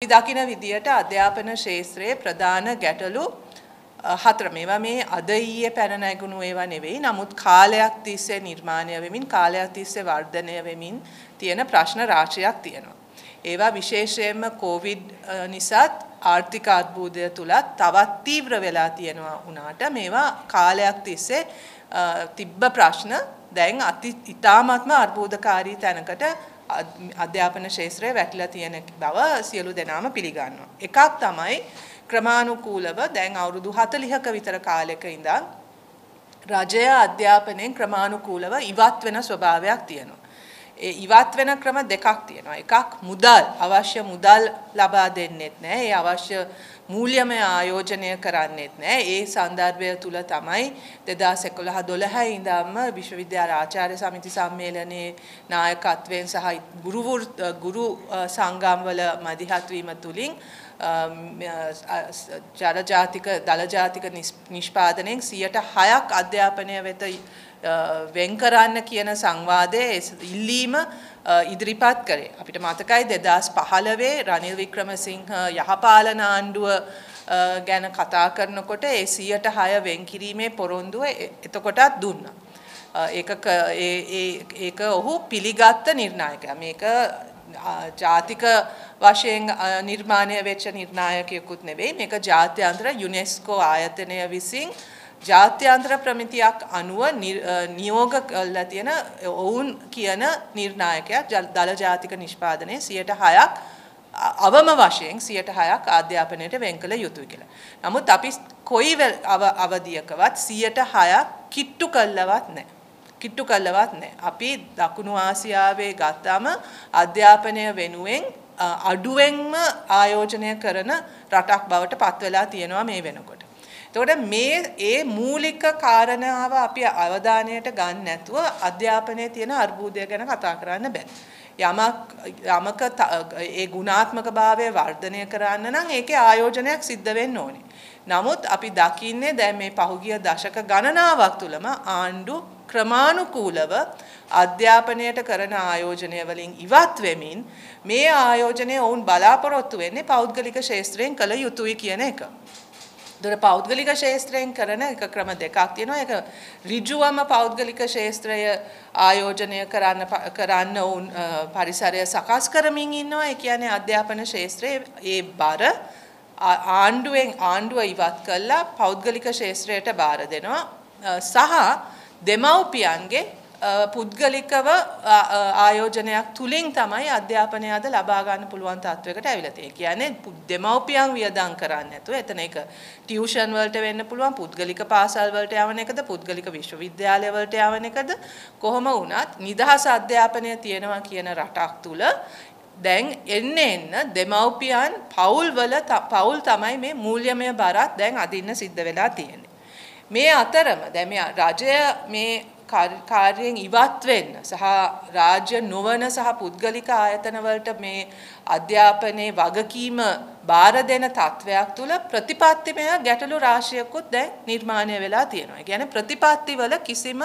දකින විදියට අධ්‍යාපන ශාස්ත්‍රයේ ප්‍රධාන ගැටලු හතර මේවා මේ අද ඊයේ පැන නැගුණු ඒවා නෙවෙයි. නමුත් කාලයක් තිස්සේ නිර්මාණය වෙමින් කාලයක් තිස්සේ වර්ධනය වෙමින් තියෙන ප්‍රශ්න රාශියක් තියෙනවා. ඒවා විශේෂයෙන්ම කොවිඩ් නිසාත් ආර්ථික අර්බුදය තුලත් තවත් තීව්‍ර වෙලා තියෙනවා වුණාට මේවා කාලයක් තිස්සේ තිබ්බ ප්‍රශ්න දැන් ඉතාමත්ම අර්බුදකාරී තැනකට අධ්‍යාපන ශාස්ත්‍රය වැටිලා තියෙන බව සියලු දෙනාම පිළිගන්නවා. එකක් තමයි ක්‍රමානුකූලව දැන් අවුරුදු 40ක විතර කාලයක ඉඳන් රජය අධ්‍යාපනයෙන් ක්‍රමානුකූලව ඉවත් වෙන ස්වභාවයක් තියෙනවා. ඒ ඉවත් වෙන ක්‍රම දෙකක් තියෙනවා. එකක් මුදල් අවශ්‍ය මුදල් ලබා දෙන්නෙත් නැහැ. ඒ අවශ්‍ය මූල්‍යමය ආයෝජනය කරන්නෙත් නැහැ. ඒ සන්දර්භය තුල තමයි 2011-12 ඉඳන්ම විශ්වවිද්‍යාල ආචාර්ය සමිති සම්මේලනයේ නායකත්වයෙන් සහ ගුරු සංගම් වල මැදිහත් වීම තුලින් දල ජාතික නිෂ්පාදනයෙන් 106ක් අධ්‍යාපනය වෙත වෙන් කරන්න කියන සංවාදයේ ඉල්ලීම ඉදිරිපත් කරේ. අපිට මතකයි 2015 රනිල් වික්‍රමසිංහ යහපාලන ආණ්ඩුව ගැන කතා කරනකොට ඒ 106 වෙන් කිරීමේ පොරොන්දුව එතකොටත් දුන්නා. ඒක ඔහු පිළිගත්ත නිර්ණායකයා. මේක ජාතික වශයෙන් නිර්මාණය වෙච්ච නිර්ණායකයෙකුත් නෙවෙයි. මේක ජාත්‍යන්තර යුනෙස්කෝ ආයතනය විසින් ජාත්‍යන්තර ප්‍රමිතියක් අනුව නියෝග කරලා තියෙන ඔවුන් කියන නිර්ණායකයා දල ජාතික නිෂ්පාදනයේ 106ක් අවම වශයෙන් 106ක් අධ්‍යාපනයට වෙන් කළ යුතුයි කියලා. නමුත් අපි කොයි අවධියකවත් 106ක් කිට්ටු කළවත් නැහැ. අපි දකුණු ආසියාවේ ගත්තම අධ්‍යාපනය වෙනුවෙන් අඩුවෙන්ම ආයෝජනය කරන රටක් බවට පත් වෙලා තියෙනවා මේ වෙනකොට. එතකොට මේ මූලික කාරණාව අපි අවධානයට ගන්න නැතුව අධ්‍යාපනයේ තියෙන අර්බුදය ගැන කතා කරන්න බෑ. යමක ඒ ගුණාත්මක භාවය වර්ධනය කරන්න නම් ඒකේ ආයෝජනයක් සිද්ධ වෙන්න ඕනේ. නමුත් අපි දකින්නේ දැන් මේ පහුගිය දශක ගණනාවක් තුලම ආණ්ඩු ක්‍රමානුකූලව අධ්‍යාපනයට කරන ආයෝජනය වලින් ඉවත් වෙමින් මේ ආයෝජනය වුන් බලාපොරොත්තු වෙන්නේ පෞද්ගලික ශාස්ත්‍රයෙන් කළ යුතුයි කියන එක. දොර පෞද්ගලික ශාස්ත්‍රයෙන් කරන එක ක්‍රම දෙකක් තියෙනවා. ඒක ඍජුවම පෞද්ගලික ශාස්ත්‍රය ආයෝජනය කරන්න උන් පරිසරය සකස් කරමින් ඉන්නවා. ඒ කියන්නේ අධ්‍යාපන ශාස්ත්‍රයේ ඒ බර ආණ්ඩුව ඉවත් කළා පෞද්ගලික ශාස්ත්‍රයට බාර දෙනවා. සහ දෙමව්පියන්ගේ පුද්ගලිකව ආයෝජනයක් තුලින් තමයි අධ්‍යාපනය අද ලබා ගන්න පුළුවන් තත්වයකට ඇවිල්ලා තියෙන්නේ. කියන්නේ දෙමව්පියන් වියදම් කරන්නේ නැතුව එතන එක ටියුෂන් වලට වෙන්න පුළුවන්, පුද්ගලික පාසල් වලට යවන එකද, පුද්ගලික විශ්වවිද්‍යාලය වලට යවන එකද, කොහොම වුණත් නිදහස් අධ්‍යාපනය තියෙනවා කියන රටක් තුල දැන් එන්න දෙමව්පියන් පවුල් තමයි මේ මූල්‍යමය බරත් දැන් අදින්න සිද්ධ වෙලා තියෙන්නේ. මේ අතරම දැන් මේ රජය මේ කාර්යයෙන් ඉවත් වෙන්න සහ රාජ්‍ය නොවන සහ පුද්ගලික ආයතන වලට මේ අධ්‍යාපනයේ වගකීම බාර දෙන තත්වයක් තුල ප්‍රතිපත්තිමය ගැටලු රාශියකුත් දැන් නිර්මාණය වෙලා තියෙනවා. ඒ කියන්නේ ප්‍රතිපත්තිවල කිසිම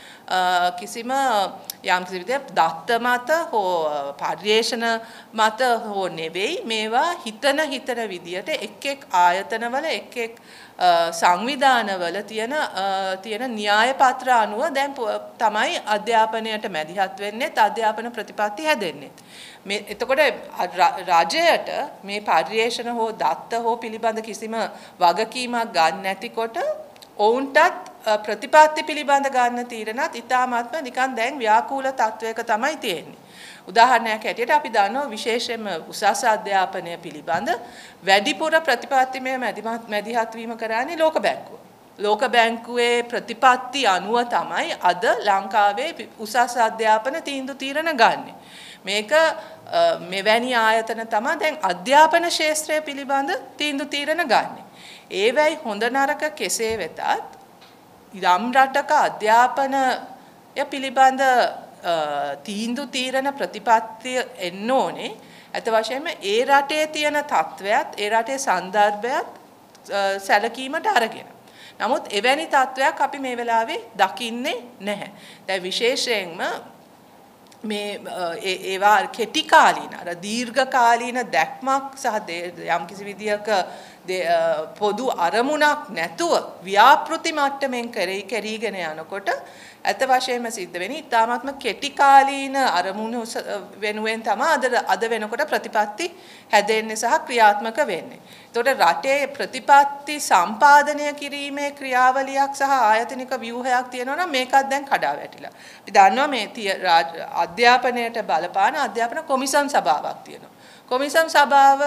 යම් කිසි විදිහට දත්ත මත හෝ පර්යේෂණ මත හෝ නෙවෙයි මේවා හිතන විදියට එක් ආයතනවල එක් සංවිධානවල තියෙන න්‍යාය පත්‍ර අනුව දැන් තමයි අධ්‍යාපනයට මැදිහත් වෙන්නේ අධ්‍යාපන ප්‍රතිපත්ති හැදෙන්නේ. මේ එතකොට රජයට මේ පර්යේෂණ හෝ දත්ත හෝ පිළිබඳ කිසිම වගකීමක් ගන්න නැතිකොට ඔවුන්ටත් ප්‍රතිපත්ති පිළිබඳ ගන්න තීරණත් ඉතාමත්ම නිකන් දැන් ව්‍යාකූල තත්වයක තමයි තියෙන්නේ. උදාහරණයක් හැටියට අපි දන්නවා විශේෂයෙන්ම උසස් අධ්‍යාපනය පිළිබඳ වැඩිපුර ප්‍රතිපත්තිමය මැදිහත් වීම කරන්නේ ලෝක බැංකුව. ලෝක බැංකුවේ ප්‍රතිපත්ති අනුව තමයි අද ලංකාවේ උසස් අධ්‍යාපන තීන්දුව తీරන ගන්නෙ. මේක මෙවැනි ආයතන තමයි දැන් අධ්‍යාපන ශාස්ත්‍රය පිළිබඳ තීන්දුව తీරන ගන්නෙ. ඒවැයි හොඳ නරක කෙසේ වෙතත් යම් රටක අධ්‍යාපනය පිළිබඳ තීන්දුව తీරන ප්‍රතිපත්තිය එන්න ඕනේ. අත වශයෙන්ම ඒ රටේ තියෙන තත්වයක් ඒ රටේ සන්දර්භයක් සැලකීමට අරගෙන. නමුත් එවැනි තත්වයක් අපි මේ වෙලාවේ දකින්නේ නැහැ. දැන් විශේෂයෙන්ම මේ ඒවා කෙටි කාලීන අර දීර්ඝ කාලීන දැක්මක් සහ යම් කිසි විදියක පොදු අරමුණක් නැතුව ව්‍යාපෘති මට්ටමින් කරීගෙන යනකොට ඇත්ත වශයෙන්ම සිද්ධ වෙන්නේ ඉතාමත්ම කෙටි කාලීන අරමුණු වෙනුවෙන් තමයි අද වෙනකොට ප්‍රතිපත්ති හැදෙන්නේ සහ ක්‍රියාත්මක වෙන්නේ. ඒතකොට රටේ ප්‍රතිපත්ති සම්පාදනය කිරීමේ ක්‍රියාවලියක් සහ ආයතනික ව්‍යුහයක් තියෙනවා නම් මේකත් දැන් කඩා වැටිලා. අපි දන්නවා මේ අධ්‍යාපනයට බලපාන අධ්‍යාපන කොමිසම් සභාවක් තියෙනවා. කොමිසම් සභාව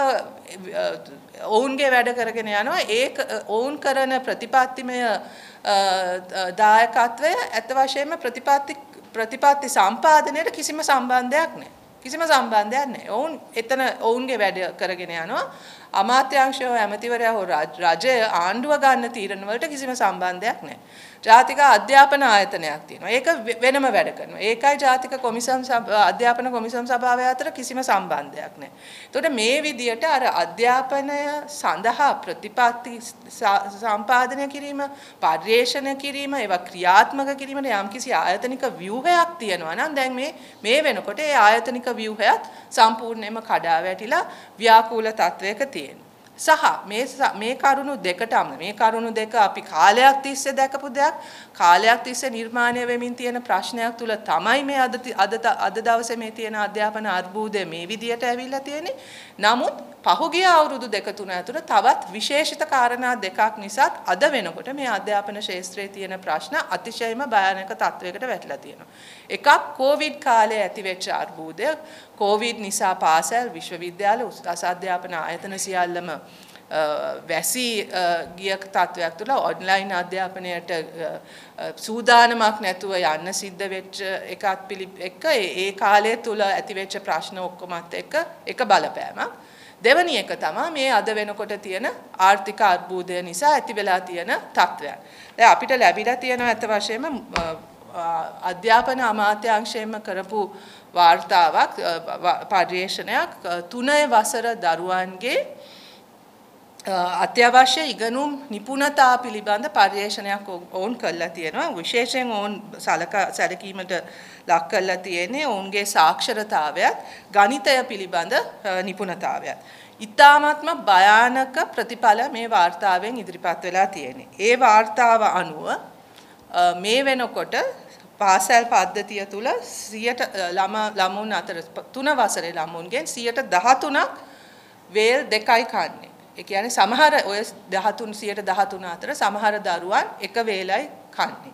ඔවුන්ගේ වැඩ කරගෙන යනවා. ඔවුන් කරන ප්‍රතිපත්තිමය දායකත්වය ඇත්ත වශයෙන්ම ප්‍රතිපත්ති සම්පාදනයට කිසිම සම්බන්ධයක් නැහැ. කිසිම සම්බන්ධයක් නැහැ. ඔවුන්ගේ වැඩ කරගෙන යනවා. අමාත්‍යාංශය ඇමතිවරයා හෝ රජය ආණ්ඩුව ගන්න තීරණ වලට කිසිම සම්බන්ධයක් නැහැ. ජාතික අධ්‍යාපන ආයතනයක් තියෙනවා. ඒක වෙනම වැඩ කරනවා. ඒකයි ජාතික කොමිසම් අධ්‍යාපන කොමිසම් සභාව අතර කිසිම සම්බන්ධයක් නැහැ. එතකොට මේ විදියට අර අධ්‍යාපනය සඳහා ප්‍රතිපත්ති සම්පාදනය කිරීම, පර්යේෂණ කිරීම, ඒවා ක්‍රියාත්මක කිරීමට යම්කිසි ආයතනික ව්‍යුහයක් තියෙනවා නම් දැන් මේ වෙනකොට ඒ ආයතනික ව්‍යුහයත් සම්පූර්ණයෙන්ම කඩා වැටිලා ව්‍යාකූල තත්වයක තියෙනවා. සහ මේ කරුණු දෙක අපි කාලයක් තිස්සේ දැකපු දෙයක්, කාලයක් තිස්සේ නිර්මාණය වෙමින් තියෙන ප්‍රශ්නයක් තුල තමයි මේ අද දවසේ මේ තියෙන අධ්‍යාපන අර්බුදය මේ විදියට ඇවිල්ලා තියෙන්නේ. නමුත් පහුගිය අවුරුදු දෙක තුන ඇතුළත තවත් විශේෂිත කාරණා දෙකක් නිසා අද වෙනකොට මේ අධ්‍යාපන ක්ෂේත්‍රයේ තියෙන ප්‍රශ්න අතිශයම භයානක තත්වයකට වැටලා තියෙනවා. එකක් කොවිඩ් කාලයේ ඇතිවෙච්ච අර්බුදය. කොවිඩ් නිසා පාසල්, විශ්වවිද්‍යාල, උසස් අධ්‍යාපන ආයතන සියල්ලම වැසී ගිය තත්වයක් තුළ ඔන්ලයින් අධ්‍යාපනයට සූදානමක් නැතුව යන්න සිද්ධ වෙච්ච එකත් ඒ කාලය තුළ ඇතිවෙච්ච ප්‍රශ්න ඔක්කොමත් එක බලපෑමක්. දෙවැනි එක තමයි මේ අද වෙනකොට තියෙන ආර්ථික අර්බුදය නිසා ඇති වෙලා තියෙන තත්ත්වයන්. දැන් අපිට ලැබිලා තියෙන ඇත්ත වශයෙන්ම අධ්‍යාපන අමාත්‍යාංශයෙන්ම කරපු වාර්තාවක් පර්යේෂණයක් 3 වසර දරුවන්ගේ අත්‍යවශ්‍ය ඉගෙනුම් නිපුණතා පිළිබඳ පර්යේෂණයක් ඔවුන් කළා තියෙනවා. විශේෂයෙන් ඔවුන් සැලකීමට ලක් කරලා තියෙන්නේ ඔවුන්ගේ සාක්ෂරතාවයත් ගණිතය පිළිබඳ නිපුණතාවයත්. ඉතාමත්ම භයානක ප්‍රතිඵල මේ වාර්තාවෙන් ඉදිරිපත් වෙලා තියෙන්නේ. ඒ වාර්තාව අනුව මේ වෙනකොට පාසල් පද්ධතිය තුල 100 ළමුන් අතර 3 වසරේ ළමුන්ගෙන් 13%ක් වේල් දෙකයි කන්නේ. ඒ කියන්නේ සමහර ඔය 13% අතර සමහර දරුවන් එක වේලයි කන්නේ.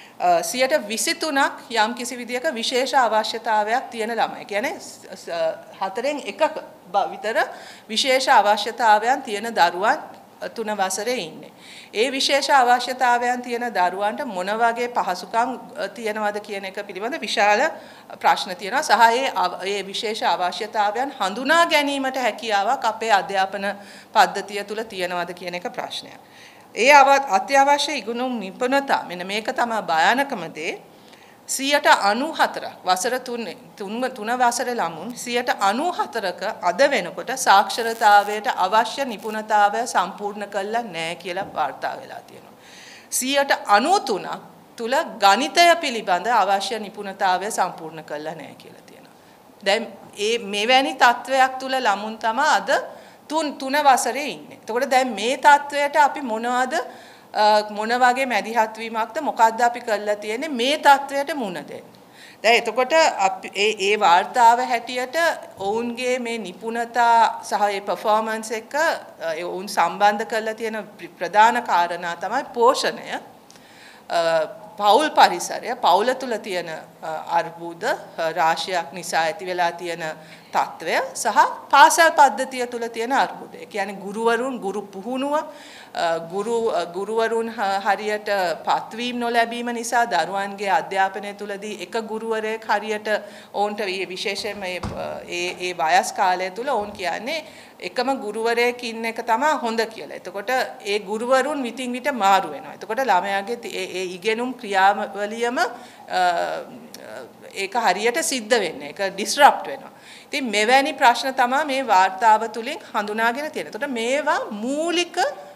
23%ක් යම් කිසි විදියක විශේෂ අවශ්‍යතාවයක් තියෙන ළමයි. කියන්නේ 4න් එකක විතර විශේෂ අවශ්‍යතාවයන් තියෙන දරුවන් 3 වසරේ ඉන්නේ. ඒ විශේෂ අවශ්‍යතාවයන් තියෙන දරුවන්ට මොන වගේ පහසුකම් තියෙනවද කියන එක පිළිබඳ විශාල ප්‍රශ්න තියෙනවා. සහ ඒ විශේෂ අවශ්‍යතාවයන් හඳුනා ගැනීමට හැකියාවක් අපේ අධ්‍යාපන පද්ධතිය තුල තියෙනවද කියන එක ප්‍රශ්නයක්. ඒ අත්‍යවශ්‍ය ඉගෙනුම් නිපුණතා මෙන්න මේක තමයි භයානකම දේ. 94ක් වසර 3 වසරේ ළමුන් 94ක අද වෙනකොට සාක්ෂරතාවයට අවශ්‍ය නිපුණතාවය සම්පූර්ණ කළා නැහැ කියලා වාර්තා වෙලා තියෙනවා. 93ක් තුල ගණිතය පිළිබඳ අවශ්‍ය නිපුණතාවය සම්පූර්ණ කළා නැහැ කියලා තියෙනවා. දැන් මෙවැනි තත්වයක් තුල ළමුන් තමයි අද 3 වසරේ ඉන්නේ. එතකොට දැන් මේ තත්වයට අපි මොන වගේ මැදිහත් වීමක්ද මොකක්ද අපි කරලා තියෙන්නේ මේ තත්වයට මුහුණ දෙන්න. දැන් එතකොට ඒ වාර්තාව හැටියට ඔවුන්ගේ මේ නිපුණතා සහ ඒ performance එක ඔවුන් සම්බන්ධ කරලා තියෙන ප්‍රධාන කාරණා තමයි පෝෂණය, පෞල් පරිසරය, පෞල තුල තියෙන අර්බුද රාශියක් නිසා ඇති වෙලා තියෙන තත්වය සහ පාසල් පද්ධතිය තුල තියෙන අර්බුදය. ඒ කියන්නේ ගුරු පුහුණුව, ගුරුවරුන් හරියට පත්වීම නොලැබීම නිසා දරුවන්ගේ අධ්‍යාපනය තුලදී එක ගුරුවරයෙක් හරියට ඔවුන්ට විශේෂයෙන්ම ඒ වයස් කාලය තුල ඔවුන් කියන්නේ එකම ගුරුවරයෙක් ඉන්න එක තමයි හොඳ කියලා. එතකොට ඒ ගුරුවරුන් විтин විට මාරු වෙනවා. එතකොට ළමයාගේ ඒ ඉගෙනුම් ක්‍රියාවලියම ඒක හරියට සිද්ධ වෙන්නේ. ඒක ඩිස්රප්ට් වෙනවා. ඉතින් මෙවැනි ප්‍රශ්න තමයි මේ වාර්තාව තුලින් හඳුනාගෙන තියෙන්නේ. එතකොට මේවා මූලික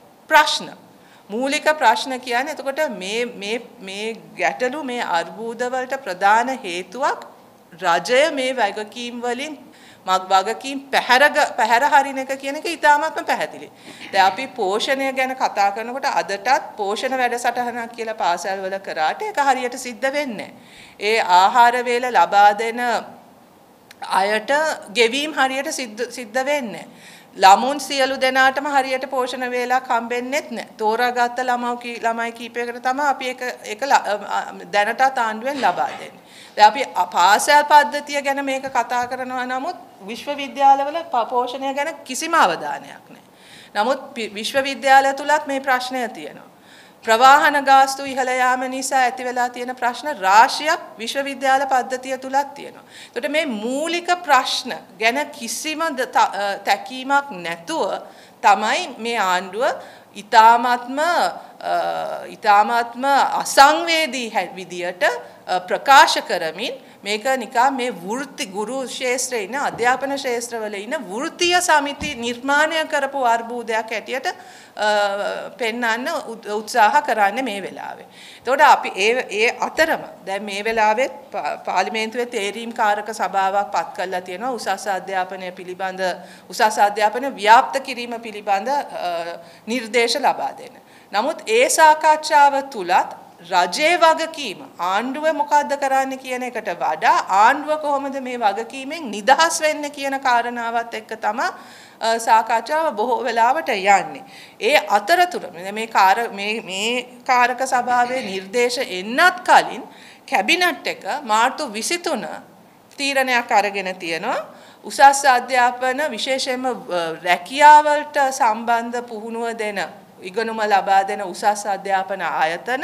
ප්‍රශ්න කියන්නේ එතකොට මේ ගැටලු මේ අර්බුද වලට ප්‍රධාන හේතුවක් රජය මේ වගකීම් වලින් වගකීම් පැහැර හරින එක කියන එක ඉතාමත්ම පැහැදිලි. දැන් අපි පෝෂණය ගැන කතා කරනකොට අදටත් පෝෂණ වැඩසටහනක් කියලා පාසල් වල කරාට ඒක හරියට සිද්ධ වෙන්නේ නැහැ. ඒ ආහාර වේල ලබා දෙන අයට ගෙවීම් හරියට සිද්ධ වෙන්නේ නැහැ. ළමුන් සියලු දෙනාටම හරියට පෝෂණ වේලක් හම්බෙන්නෙත් නැහැ. තෝරාගත්ත ළමයි කීපයකට තමයි අපි ඒක දැනටත් ආණ්ඩුවෙන් ලබා දෙන්නේ. දැන් අපි පාසල් පද්ධතිය ගැන මේක කතා කරනවා නමුත් විශ්වවිද්‍යාලවල පෝෂණය ගැන කිසිම අවධානයක් නැහැ. නමුත් විශ්වවිද්‍යාල තුලත් මේ ප්‍රශ්නය තියෙනවා. ප්‍රවාහන ගාස්තු ඉහළ යාම නිසා ඇති වෙලා තියෙන ප්‍රශ්න රාශියක් විශ්වවිද්‍යාල පද්ධතිය තුලත් තියෙනවා. ඒකට මේ මූලික ප්‍රශ්න ගැන කිසිම තැකීමක් නැතුව තමයි මේ ආණ්ඩුව ඊ타මාත්ම අසංවේදී විදියට ප්‍රකාශ කරමින් මේක නිකන් මේ ගුරු ශාස්ත්‍රයේ ඉන්න අධ්‍යාපන ශාස්ත්‍රවල ඉන්න වෘත්තීය සමිති නිර්මාණය කරපු අර්බුදයක් හැටියට පෙන්වන්න උත්සාහ කරන්නේ මේ වෙලාවේ. එතකොට අපි ඒ අතරම දැන් මේ වෙලාවේ පාර්ලිමේන්තුවේ තේරීම් කාරක සභාවක් පත් කරලා තියෙනවා උසස් අධ්‍යාපනය පිළිබඳ උසස් අධ්‍යාපන ව්‍යාප්ත කිරීම පිළිබඳ නිර්දේශ ලබා දෙන්න. නමුත් ඒ සාකච්ඡාව තුලත් රජයේ වගකීම ආණ්ඩුව මොකද්ද කරන්නේ කියන එකට වඩා ආණ්ඩුව කොහොමද මේ වගකීමෙන් නිදහස් වෙන්නේ කියන කාරණාවත් එක්ක තමයි සාකච්ඡාව බොහෝ වෙලාවට යන්නේ. ඒ අතරතුර මේ කාරක සභාවේ නිර්දේශ එන්නත් කලින් කැබිනට් එක මාර්තු 23 තීරණයක් අරගෙන තියෙනවා. උසස් අධ්‍යාපන විශේෂයෙන්ම රැකියාවලට සම්බන්ධ පුහුණුව දෙන ඉගෙනුම ලබා දෙන උසස් අධ්‍යාපන ආයතන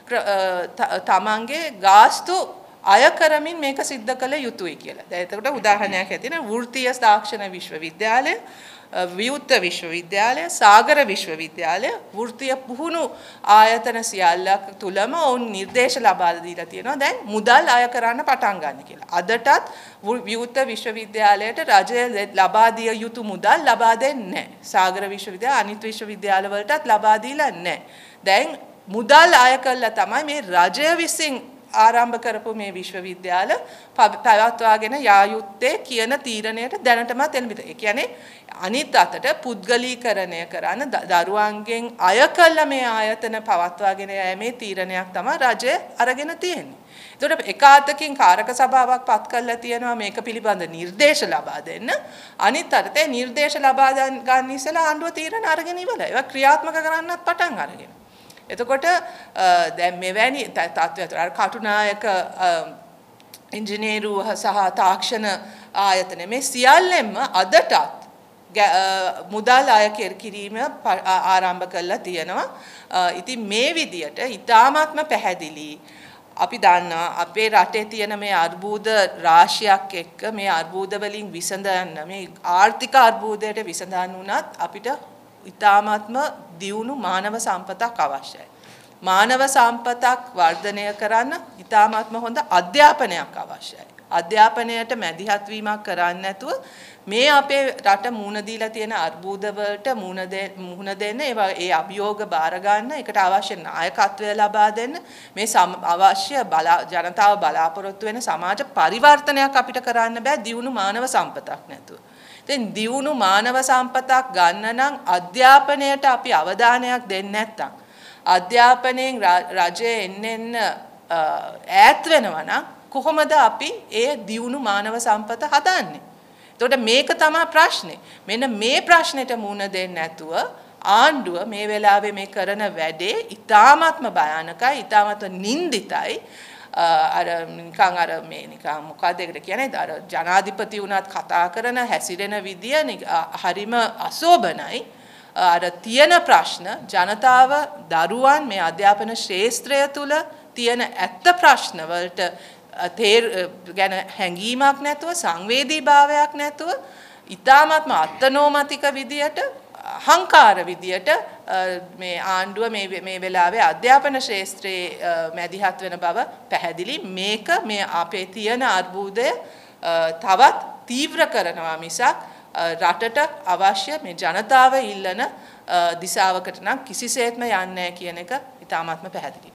තමන්ගේ ගාස්තු අය කරමින් මේක සිද්ධ කළ යුතුයි කියලා. දැන් එතකොට උදාහරණයක් ඇතින වෘත්තීය තාක්ෂණ විශ්වවිද්‍යාලය, විවුර්ත විශ්වවිද්‍යාලය, සාගර විශ්වවිද්‍යාලය වෘත්තීය පුහුණු ආයතන සියල්ලක් තුලම ඔවුන් නිර්දේශ ලබා දීලා තියෙනවා දැන් මුදල් අය කරන්න පටන් ගන්න කියලා. අදටත් විවුර්ත විශ්වවිද්‍යාලයට රජය ලබා දිය යුතු මුදල් ලබා දෙන්නේ නැහැ. සාගර විශ්වවිද්‍යාල අනිත් විශ්වවිද්‍යාල වලටත් ලබා දීලා නැහැ. දැන් මුදල් අය කළා තමයි මේ රජය විසින් ආරම්භ කරපු මේ විශ්වවිද්‍යාල පවත්වාගෙන යා යුත්තේ කියන තීරණයට දැනටමත් එළඹිලා. ඒ කියන්නේ අනිත් අතට පුද්ගලීකරණය කරන දරුවන්ගෙන් අය කළ මේ ආයතන පවත්වාගෙන යෑමේ තීරණයක් තමයි රජය අරගෙන තියෙන්නේ. ඒතකොට එක අතකින් කාරක සභාවක් පත් කරලා තියෙනවා මේක පිළිබඳ නිර්දේශ ලබා දෙන්න. අනිත් අතට නිර්දේශ ලබා ගන්න ඉස්සෙල්ලා ආණ්ඩුව තීරණ අරගෙන ඉවරයි. ඒවා ක්‍රියාත්මක කරන්නත් පටන් අරගෙන. එතකොට දැන් මෙවැනි තත්ත්වයට කටුනායක ඉංජිනේරු සහ තාක්ෂණ ආයතන මේ සියල්ලෙන්ම අදටත් මුදල් අය කිරීම ආරම්භ කරලා තියෙනවා. ඉතින් මේ විදියට ඊ타මාත්ම පැහැදිලි අපි දන්නවා අපේ රටේ තියෙන මේ අර්බුද රාශියක් එක්ක මේ අර්බුද වලින් විසඳන්න මේ ආර්ථික අර්බුදයට විසඳන්න උනත් අපිට ඊ타මාත්ම දියුණු මානව සම්පතක් අවශ්‍යයි. මානව සම්පතක් වර්ධනය කරන්න ඊ타මාත්ම හොඳ අධ්‍යාපනයක් අවශ්‍යයි. අධ්‍යාපනයට මැදිහත් වීමක් කරන්නේ නැතුව මේ අපේ රට මුහුණ දීලා තියෙන අර්බුද වලට මුහුණ දෙන්න ඒ අභියෝග බාර ගන්න ඒකට අවශ්‍ය නායකත්වය ලබා දෙන්න මේ අවශ්‍ය ජනතාව බලාපොරොත්තු වෙන සමාජ පරිවර්තනයක් අපිට කරන්න බෑ දියුණු මානව සම්පතක් නැතුව. දැන් දියුණු මානව සම්පතක් ගන්න නම් අධ්‍යාපනයට අපි අවධානයක් දෙන්නේ නැත්නම් අධ්‍යාපනයෙන් රජය එන්න ඈත් වෙනවා නම් කොහොමද අපි ඒ දියුණු මානව සම්පත හදන්නේ? එතකොට මේක තමයි ප්‍රශ්නේ. මෙන්න මේ ප්‍රශ්නෙට මුහුණ දෙන්නේ නැතුව ආණ්ඩුව මේ වෙලාවේ මේ කරන වැඩේ ඊ타මාත්ම භයානකයි, ඊ타මාත්ම නින්දිතයි. නිකන් මොකක්ද ඒකට කියන්නේ අර ජනාධිපති වුණත් කතා කරන හැසිරෙන විදිය හරිම අශෝභනයි. අර තියෙන ප්‍රශ්න ජනතාව දරුවන් මේ අධ්‍යාපන ශාස්ත්‍රය තුල තියෙන ඇත්ත ප්‍රශ්න වලට ගැන හැඟීමක් නැතුව සංවේදී භාවයක් නැතුව ඊ타මාත්ම අත්නෝමතික විදියට හංකාර විදියට මේ ආණ්ඩුව මේ වෙලාවේ අධ්‍යාපන ශාස්ත්‍රයේ මැදිහත් වෙන බව පැහැදිලි. මේක මේ අපේ තියෙන අර්බුදය තවත් තීව්‍ර කරනවා මිසක් රටට අවශ්‍ය මේ ජනතාව ඉල්ලන දිශාවකට නම් කිසිසේත්ම යන්නේ නැහැ කියන එක ඉතාමත්ම පැහැදිලි.